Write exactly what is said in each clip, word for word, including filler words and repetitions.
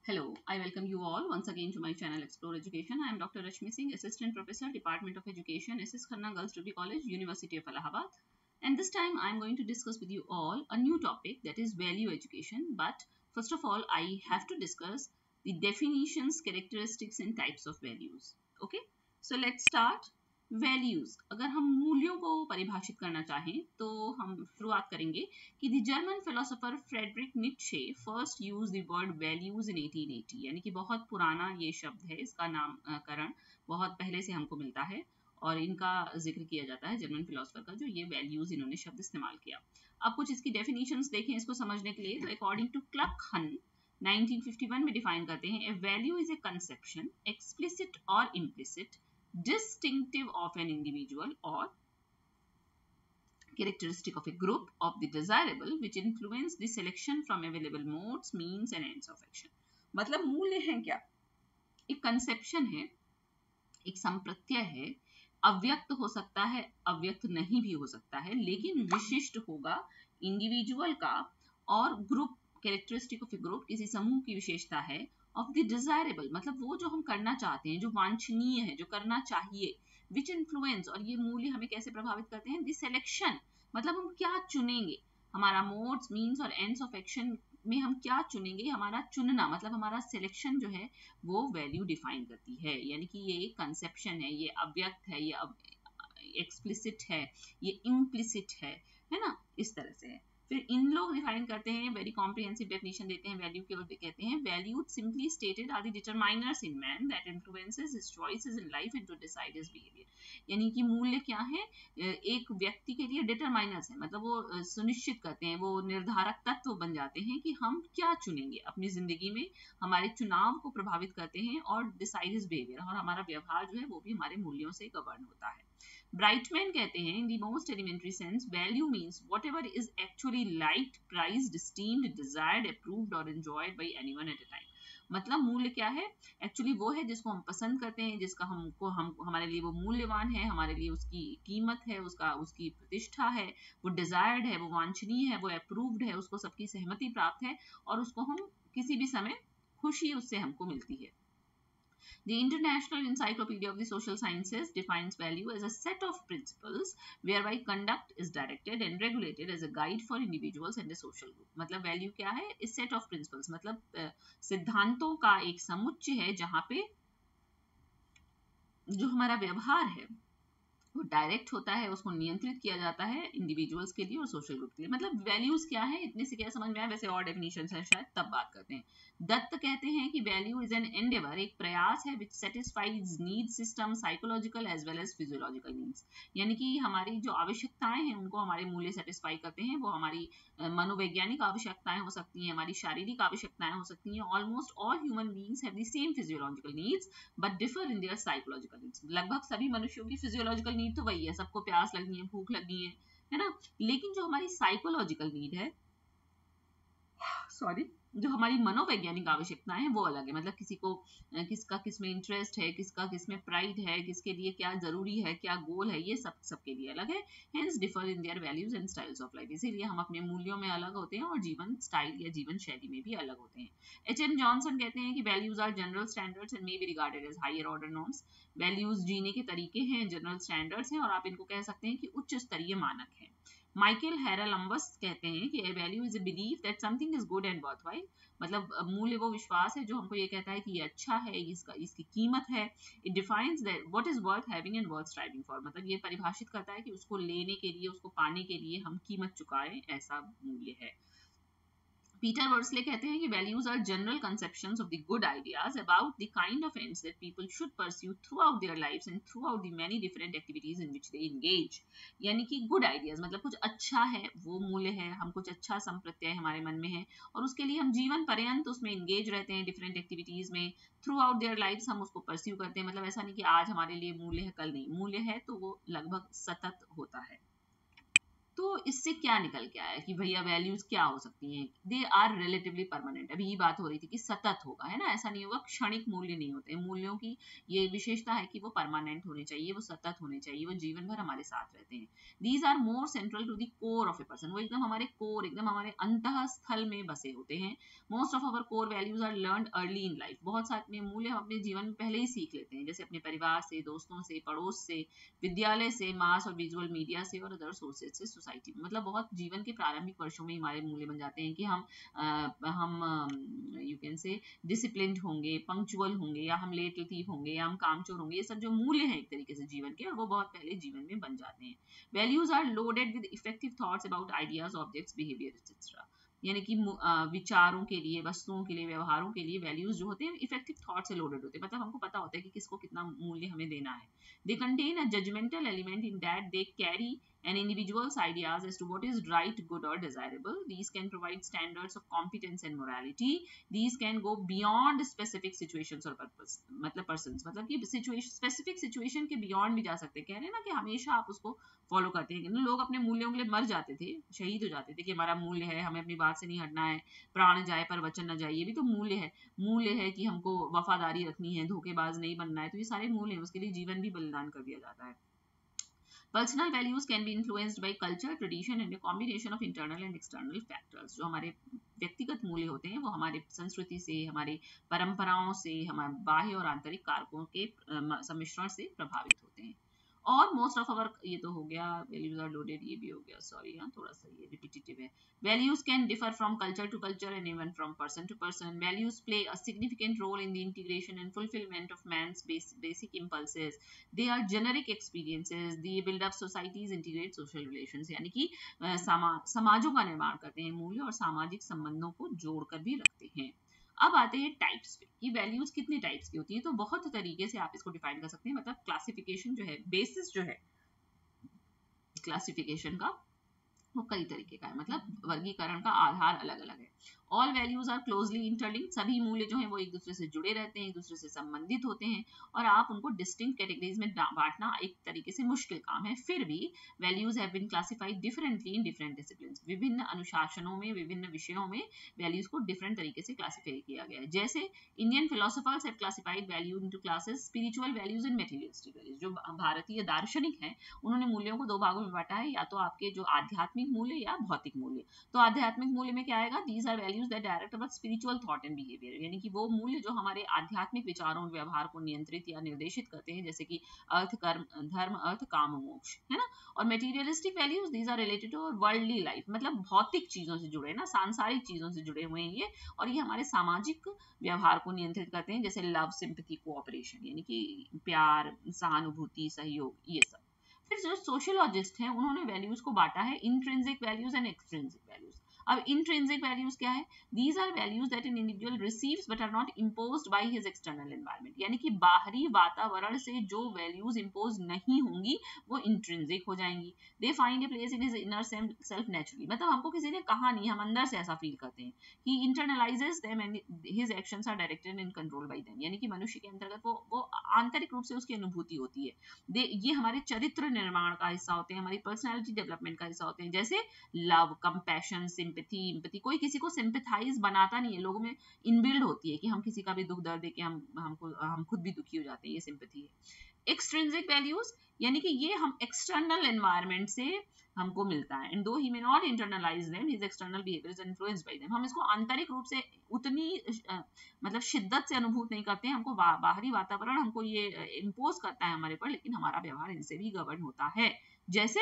Hello, I welcome you all once again to my channel Explore Education. I am Doctor Rashmi Singh, Assistant Professor, Department of Education, S S Khanna Girls Degree College, University of Allahabad. And this time I am going to discuss with you all a new topic, that is value education. But first of all, I have to discuss the definitions, characteristics and types of values. Okay, so let's start. Values, अगर हम मूल्यों को परिभाषित करना चाहें तो हम शुरुआत करेंगे कि the German philosopher Friedrich Nietzsche first use the word values in eighteen eighty, यानी कि बहुत पुराना ये शब्द है, इसका नामकरण बहुत पहले से हमको मिलता है और इनका जिक्र किया जाता है जर्मन फिलोसोफर का, जो ये वैल्यूज इन्होंने शब्द इस्तेमाल किया। अब कुछ इसकी डेफिनेशंस देखें इसको समझने के लिए, तो according to Kluckhohn nineteen fifty one में डिफाइन करते हैं, a value is a conception explicit और implicit distinctive of an individual or characteristic of a group of the desirable which influence the selection from available modes, means and ends of action। मतलब मूल्य है क्या? एक conception है, एक संप्रत्यय है, अव्यक्त हो सकता है, अव्यक्त नहीं भी हो सकता है, लेकिन विशिष्ट होगा इंडिविजुअल का और group, characteristic of a group, किसी समूह की विशेषता है, ऑफ द डिजायरेबल मतलब वो जो हम करना चाहते हैं, जो वांछनीय है, जो करना चाहिए, विच इन्फ्लुएंस, और ये मूल्य हमें कैसे प्रभावित करते हैं, द सिलेक्शन मतलब हम क्या चुनेंगे, हमारा मोड्स, मीन्स और एंड्स ऑफ एक्शन में हम क्या चुनेंगे, हमारा चुनना मतलब हमारा सिलेक्शन जो है वो वैल्यू डिफाइन करती है। यानी कि ये एक कंसेप्शन है, ये अव्यक्त है, ये एक्सप्लिसिट है, ये इम्प्लिसिट है, है ना, इस तरह से है। फिर इन लोग डिफाइन करते हैं, वेरी कॉम्प्रिहेंसिव डेफिनेशन देते हैं वैल्यू के, और कहते हैं value simply stated are the determiners in man that influences his choices in life and to decide his behaviour. यानी कि मूल्य क्या है, एक व्यक्ति के लिए डिटरमाइनर्स है, मतलब वो सुनिश्चित करते हैं, वो निर्धारक तत्व बन जाते हैं कि हम क्या चुनेंगे अपनी जिंदगी में, हमारे चुनाव को प्रभावित करते हैं, और डिसाइड हिज बिहेवियर, और हमारा व्यवहार जो है वो भी हमारे मूल्यों से गवर्न होता है। ब्राइटमैन कहते हैं, in the most elementary sense, value means whatever is actually liked, prized, esteemed, desired, approved or enjoyed by anyone at a time। मतलब मूल्य क्या है, एक्चुअली वो है जिसको हम पसंद करते हैं, जिसका हमको हम हमारे लिए वो मूल्यवान है, हमारे लिए उसकी कीमत है, उसका उसकी प्रतिष्ठा है, वो डिजायर्ड है, वो वांछनीय है, वो अप्रूव्ड है, उसको सबकी सहमति प्राप्त है, और उसको हम किसी भी समय खुशी उससे हमको मिलती है। The International Encyclopedia of the Social Sciences defines value as a set of principles whereby conduct is directed and regulated as a guide for individuals and a social group। मतलब value क्या है, इस set of principles मतलब uh, सिद्धांतों का एक समुच्चय है जहां पे जो हमारा व्यवहार है वो डायरेक्ट होता है, उसको नियंत्रित किया जाता है इंडिविजुअल्स के लिए और सोशल ग्रुप के लिए। मतलब वैल्यूज क्या है, इतने से क्या समझ में आया, वैसे और डेफिनेशन है शायद तब बात करते हैं। दत्त कहते हैं कि वैल्यू इज एन एंडेवर, एक प्रयास है which satisfies need system, psychological as well as physiological needs. यानी कि हमारी जो आवश्यकताएं हैं उनको हमारे मूल्य सेटिस्फाई करते हैं, वो हमारी मनोवैज्ञानिक आवश्यकताएं हो सकती हैं, हमारी शारीरिक आवश्यकताएं हो सकती हैं। Almost all human beings have the same physiological needs but differ in their psychological needs. लगभग सभी मनुष्यों की फिजियोलॉजिकल नीड तो वही है, सबको प्यास लगनी है, भूख लगनी है, है ना, लेकिन जो हमारी साइकोलॉजिकल नीड है, सॉरी जो हमारी मनोवैज्ञानिक आवश्यकताएं हैं वो अलग है। मतलब किसी को किसका किसमें इंटरेस्ट है, किसका किसमें प्राइड है, किसके लिए क्या जरूरी है, क्या गोल है, ये सब सबके लिए अलग है। Hence differ in their values and styles of life. इसीलिए हम अपने मूल्यों में अलग होते हैं और जीवन स्टाइल या जीवन शैली में भी अलग होते हैं। एच एन जॉनसन कहते हैं कि values are general standards and may be regarded as higher order norms. Values जीने के तरीके हैं, जनरल स्टैंडर्ड्स हैं, और आप इनको कह सकते हैं कि उच्च स्तरीय मानक हैं। माइकल हेरालम्बस कहते हैं कि a value is a belief that something is good and worthwhile. मतलब मूल्य वो विश्वास है जो हमको ये कहता है कि ये अच्छा है, इसका इसकी कीमत है। It defines that what is worth having and worth striving for. मतलब ये परिभाषित करता है कि उसको लेने के लिए, उसको पाने के लिए हम कीमत चुकाएं, ऐसा मूल्य है। पीटर वर्सले कहते हैं कि values are general conceptions of the good ideas about the kind of ends that people should pursue throughout their lives and throughout the many different activities in which they engage. यानी कि good ideas मतलब कुछ अच्छा है, वो मूल्य है, हम कुछ अच्छा संप्रत्यय हमारे मन में है और उसके लिए हम जीवन पर्यंत उसमें एंगेज रहते हैं, डिफरेंट एक्टिविटीज में, थ्रू आउट देयर लाइव्स हम उसको परस्यू करते हैं। मतलब ऐसा नहीं कि आज हमारे लिए मूल्य है कल नहीं, मूल्य है तो वो लगभग सतत होता है। तो तो इससे क्या निकल के आया कि भैया वैल्यूज क्या हो सकती हैं, दे आर रिलेटिवली परमानेंट। अभी ये बात हो रही थी कि सतत होगा, है ना, ऐसा नहीं होगा, क्षणिक मूल्य नहीं होते। मूल्यों की ये विशेषता है कि वो परमानेंट होने चाहिए, वो सतत होने चाहिए, वो जीवन भर हमारे साथ रहते हैं। These are more central to the core of a person, वो एकदम हमारे कोर, एकदम हमारे अंतः स्थल में बसे होते हैं। Most of our core values are learned early in life, बहुत सारे मूल्य हम अपने जीवन में पहले ही सीख लेते हैं, जैसे अपने परिवार से, दोस्तों से, पड़ोस से, विद्यालय से, मास और विजुअल मीडिया से और अदर सोर्सेज से, सोसाइटी में। मतलब बहुत जीवन के प्रारंभिक वर्षों में हमारे मूल्य बन जाते हैं कि हम आ, हम यू कैन से डिसिप्लिन्ड होंगे, पंक्चुअल होंगे, या हम लेट लतीफ होंगे, या हम कामचोर होंगे। ये सब जो मूल्य हैं एक तरीके से जीवन के, और वो बहुत पहले जीवन में बन जाते हैं। Values are loaded with effective thoughts about ideas, objects, behaviour etcetera, यानी कि विचारों के लिए, वस्तुओं के लिए, व्यवहारों के लिए वैल्यूज जो होते हैं इफेक्टिव थॉट से लोडेड होते हैं। मतलब हमको पता होता है कि किसको कितना मूल्य हमें देना है। They contain a judgemental element in that they carry an individual's ideas as to what is right, good or desirable. These can provide standards of competence and morality. These can go beyond specific situations or purpose, मतलब persons, मतलब कि situation, specific situation के beyond भी जा सकते हैं। कह रहे हैं ना कि हमेशा आप उसको फॉलो करते हैं। लोग अपने मूल्यों के लिए मर जाते थे, शहीद हो जाते थे कि हमारा मूल्य है, हमें अपनी बात से नहीं हटना है, प्राण जाए पर वचन न जाए, ये भी तो मूल्य है। मूल्य है कि हमको वफादारी रखनी है, धोखेबाज नहीं बनना है, तो ये सारे मूल्य हैं, उसके लिए जीवन भी बलिदान कर दिया जाता है। Personal values can be influenced by culture, tradition and a combination of internal and external factors. जो हमारे व्यक्तिगत मूल्य होते हैं वो हमारे संस्कृति से, हमारे परंपराओं से, हमारे बाह्य और आंतरिक कारकों के सम्मिश्रण से प्रभावित होते हैं। और मोस्ट ऑफ अवर, ये तो हो गया, वैल्यूज आर लोडेड, ये भी हो गया, सॉरी हाँ थोड़ा सा ये रिपीटेटिव है। Values can differ from culture to culture and even from person to person. Values play a significant role in the integration and fulfilment of man's basic impulses. They are generic experiences, they build up societies, integrate social relations, यानी कि समा, समाजों का निर्माण करते हैं मूल्य, और सामाजिक संबंधों को जोड़कर भी रखते हैं। अब आते हैं टाइप्स पे कि वैल्यूज कितने टाइप्स की होती है। तो बहुत तरीके से आप इसको डिफाइन कर सकते हैं, मतलब क्लासिफिकेशन जो है, बेसिस जो है क्लासिफिकेशन का, वो कई तरीके का है, मतलब वर्गीकरण का आधार अलग अलग है। All values are closely interlinked, सभी मूल्य जो हैं वो एक दूसरे से जुड़े रहते हैं, एक दूसरे से संबंधित होते हैं, और आप उनको डिस्टिंक्ट कैटेगरीज में बांटना एक तरीके से मुश्किल काम है। फिर भी values have been classified differently in different disciplines, विभिन्न अनुशासनों में, विभिन्न विषयों में वैल्यूज को डिफरेंट तरीके से क्लासिफाई किया गया है। जैसे Indian philosophers have classified value into classes, spiritual values and materialistic values. जो भारतीय दार्शनिक हैं उन्होंने मूल्यों को दो भागों में बांटा है, या तो आपके जो आध्यात्मिक मूल्य या भौतिक मूल्य। तो आध्यात्मिक मूल्य में क्या आएगा, these are values that direct about spiritual thought and behaviour, यानी कि वो मूल्य जो हमारे आध्यात्मिक विचारों, व्यवहार को नियंत्रित या निर्देशित करते हैं, जैसे कि अर्थ, कर्म, धर्म, अर्थ, काम, मोक्ष, है ना। और materialistic values, these are related to worldly life, मतलब भौतिक चीजों से जुड़े ना, सांसारिक चीजों से जुड़े हुए हैं ये, और ये हमारे सामाजिक व्यवहार को नियंत्रित करते हैं, जैसे लव, सिंपैथी, कोऑपरेशन, यानी कि प्यार, सहानुभूति, सहयोग, ये सब। फिर जो सोशियोलॉजिस्ट हैं उन्होंने वैल्यूज को बांटा है intrinsic values and extrinsic values. अब इंट्रिंसिक वैल्यूज क्या है, these are values that an individual receives but are not imposed by his external environment, यानी कि बाहरी वातावरण से जो वैल्यूज इम्पोज नहीं होंगी वो इंट्रिंसिक हो जाएंगी। They find a place in his inner self naturally, मतलब हमको किसी ने कहा नहीं, हम अंदर से ऐसा फील करते हैं। He internalises them and his actions are directed and controlled by them, यानी कि मनुष्य के अंतर्गत वो वो आंतरिक रूप से उसकी अनुभूति होती है। दे ये हमारे चरित्र निर्माण का हिस्सा होते हैं, हमारी पर्सनैलिटी डेवलपमेंट का हिस्सा होते हैं, जैसे लव, कंपैशन, सिंपैथी, एम्पैथी। कोई किसी को सिंपैथाइज बनाता नहीं है, लोगों में इनबिल्ड होती है कि हम किसी का भी दुख दर्द देख के हम हमको हम खुद भी दुखी हो जाते हैं, ये सिंपैथी है। एक्सट्रिंसिक वैल्यूज, यानी कि ये हम एक्सटर्नल एनवायरनमेंट से हमको मिलता है, and though he may not internalise them, his external behaviour is influenced by them. हम इसको आंतरिक रूप से उतनी आ, मतलब शिद्दत से अनुभूत नहीं करते हैं, हमको बा, बाहरी वातावरण हमको ये इम्पोज करता है हमारे पर, लेकिन हमारा व्यवहार इनसे भी गवर्न होता है। जैसे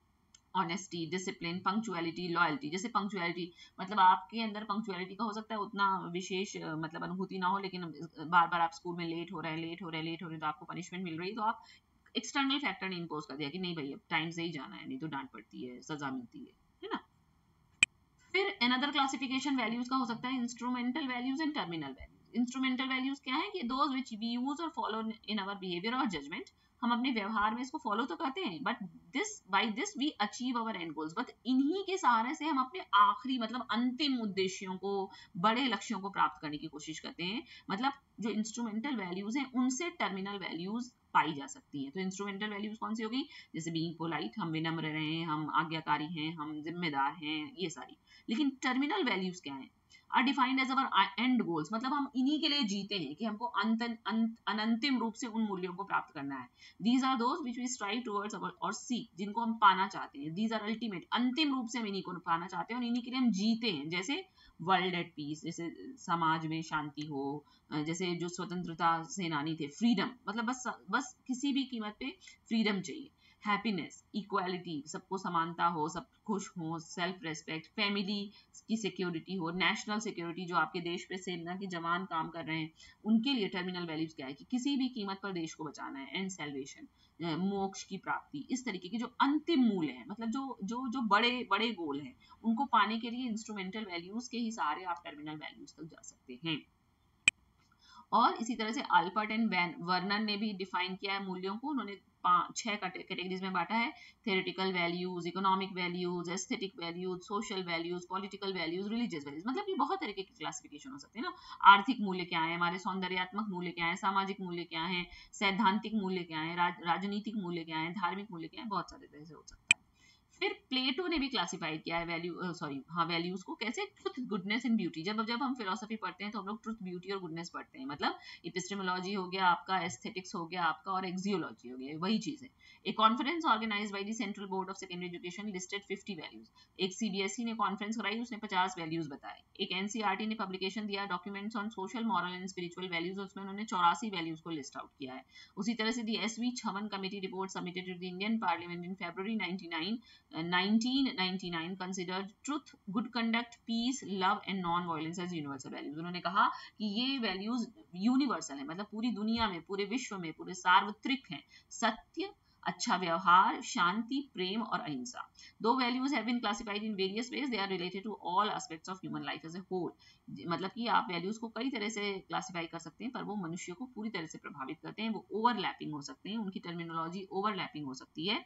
ऑनेस्टी, डिसिप्लिन, पंक्चुअलिटी, लॉयल्टी। जैसे पंक्चुअलिटी, मतलब आपके अंदर पंक्चुअलिटी का हो सकता है उतना विशेष मतलब अनुभूति ना हो, लेकिन बार बार आप स्कूल में लेट हो रहे हैं लेट हो रहे हैं लेट हो रहे हैं तो आपको पनिशमेंट मिल रही है, तो आप एक्सटर्नल फैक्टर ने इम्पोज कर दिया कि नहीं भैया टाइम से ही जाना है, नहीं तो डांट पड़ती है, सजा मिलती है, है ना। फिर अनदर क्लासिफिकेशन वैल्यूज का हो सकता है instrumental values and terminal values. Instrumental values क्या है कि दोज व्हिच वी यूज और फॉलो इन आवर बिहेवियर और जजमेंट, हम अपने व्यवहार में इसको फॉलो तो करते हैं, but this by this we achieve our end goals, but इन्हीं के सहारे से हम अपने आखिरी मतलब अंतिम उद्देश्यों को, बड़े लक्ष्यों को प्राप्त करने की कोशिश करते हैं। मतलब जो इंस्ट्रूमेंटल वैल्यूज हैं उनसे टर्मिनल वैल्यूज पाई जा सकती है। तो इंस्ट्रूमेंटल वैल्यूज कौन सी होगी, जैसे बीइंग पोलाइट, हम विनम्र रहें, हम आज्ञाकारी हैं, हम जिम्मेदार हैं, ये सारी। लेकिन टर्मिनल वैल्यूज क्या है, are defined as our end goals, मतलब हम इन्हीं के लिए जीते हैं कि हमको अंत अनंतिम रूप से उन मूल्यों को प्राप्त करना है। These are those which we strive towards our और सी, जिनको हम पाना चाहते हैं। दीज आर अल्टीमेट, अंतिम रूप से हम इन्हीं को पाना चाहते हैं और इन्हीं के लिए हम जीते हैं। जैसे वर्ल्ड एट पीस, जैसे समाज में शांति हो, जैसे जो स्वतंत्रता सेनानी थे, फ्रीडम, मतलब बस बस किसी भी कीमत पे फ्रीडम चाहिए। हैप्पीनेस, इक्वालिटी, सबको समानता हो, सब खुश हो, सेल्फ रेस्पेक्ट, फैमिली की सिक्योरिटी हो, नेशनल सिक्योरिटी, जो आपके देश पे सेना के जवान काम कर रहे हैं उनके लिए टर्मिनल वैल्यूज क्या है कि किसी भी कीमत पर देश को बचाना है, एंड सैल्वेशन, मोक्ष की प्राप्ति। इस तरीके के जो अंतिम मूल्य है, मतलब जो जो जो बड़े बड़े गोल हैं, उनको पाने के लिए इंस्ट्रूमेंटल वैल्यूज के ही सहारे आप टर्मिनल वैल्यूज तक जा सकते हैं। और इसी तरह से अल्पर्ट एंड वर्नन ने भी डिफाइन किया है मूल्यों को। उन्होंने छह कैटेगरीज में बांटा है, theoretical values, economic values, aesthetic values, social values, political values, religious values. मतलब ये बहुत तरीके की क्लासिफिकेशन हो सकते हैं ना। आर्थिक मूल्य क्या है, हमारे सौंदर्यात्मक मूल्य क्या है, सामाजिक मूल्य क्या है, सैद्धांतिक मूल्य क्या है, राज, राजनीतिक मूल्य क्या है, धार्मिक मूल्य क्या है, बहुत सारे तरह से हो सकता है। फिर प्लेटो ने भी क्लासिफाइड किया है वैल्यू सॉरी हाँ वैल्यूज को कैसे, ट्रुथ, गुडनेस एंड ब्यूटी। जब जब हम फिलोसफी पढ़ते हैं तो हम लोग ट्रुथ, ब्यूटी और गुडनेस पढ़ते हैं। मतलब एपिस्टेमोलॉजी हो गया आपका, एस्थेटिक्स हो गया आपका, और एक्सियोलॉजी हो गया, वही चीज है। A conference organised by the Central Board of Secondary Education listed fifty values. एक सीबीएसई ने कॉन्फ्रेंस कराई, उसने पचास वैल्यूज बताए। एक एनसीईआरटी ने पब्लिकेशन दिया, documents on social, moral and spiritual values, उसमें उन्होंने चौरासी वैल्यूज को लिस्ट आउट किया है। उसी तरह से the S V Chavan committee report submitted to the Indian parliament in February nineteen ninety-nine considered truth, good conduct, peace, love and non-violence as universal values। उन्होंने कहा कि ये वैल्यूज यूनिवर्सल है, मतलब पूरी दुनिया में, पूरे विश्व में, पूरे सार्वत्रिक हैं। सत्य, अच्छा व्यवहार, शांति, प्रेम और अहिंसा। Those values have been classified in various ways, they are related to all aspects of human life as a whole. मतलब कि आप वैल्यूज को कई तरह से क्लासिफाई कर सकते हैं, पर वो मनुष्य को पूरी तरह से प्रभावित करते हैं। वो ओवरलैपिंग हो सकते हैं, उनकी टर्मिनोलॉजी ओवरलैपिंग हो सकती है।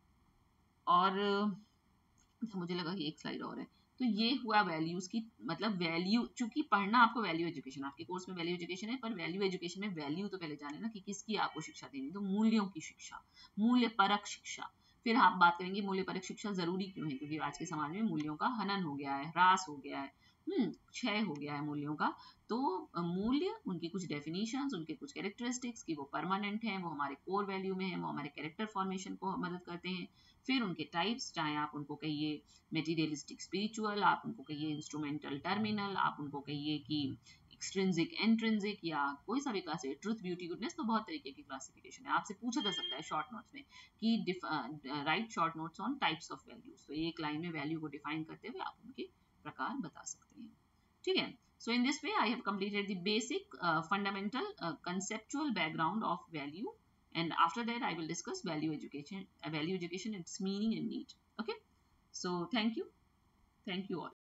और मुझे लगा कि एक स्लाइड और है। तो ये हुआ वैल्यूज की, मतलब वैल्यू, चूंकि पढ़ना आपको वैल्यू एजुकेशन, आपके कोर्स में वैल्यू एजुकेशन है, पर वैल्यू एजुकेशन में वैल्यू तो पहले जाने ना कि किसकी आपको शिक्षा देनी। तो मूल्यों की शिक्षा, मूल्य परक शिक्षा। फिर आप बात करेंगे मूल्य परक शिक्षा जरूरी क्यों है, क्योंकि आज के समाज में मूल्यों का हनन हो गया है, ह्रास हो गया है, हम्म क्षय हो गया है मूल्यों का। तो मूल्य, उनकी कुछ डेफिनेशंस, उनके कुछ कैरेक्टरिस्टिक्स कि वो परमानेंट हैं, वो हमारे कोर वैल्यू में है, वो हमारे कैरेक्टर फॉर्मेशन को मदद करते हैं। फिर उनके टाइप्स, चाहे आप उनको कहिए मेटीरियलिस्टिक स्पिरिचुअल, आप उनको कहिए इंस्ट्रूमेंटल टर्मिनल, आप उनको कहिए कि एक्सट्रिंसिक एंट्रिंसिक, या कोई सा भी क्लास है, ट्रुथ, ब्यूटी, गुडनेस, तो बहुत तरीके की क्लासिफिकेशन है। आपसे पूछा जा सकता है शॉर्ट नोट्स में कि write short notes on types of values. तो एक लाइन में वैल्यू को डिफाइन करते हुए आप उनके प्रकार बता सकते हैं। ठीक है। So in this way I have completed the basic uh, fundamental uh, conceptual background of value, and after that I will discuss value education, uh, value education, its meaning and need. Okay, so thank you, thank you all.